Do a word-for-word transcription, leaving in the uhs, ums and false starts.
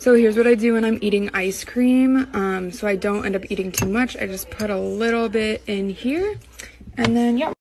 So here's what I do when I'm eating ice cream. Um, so I don't end up eating too much. I just put a little bit in here, and then, yeah.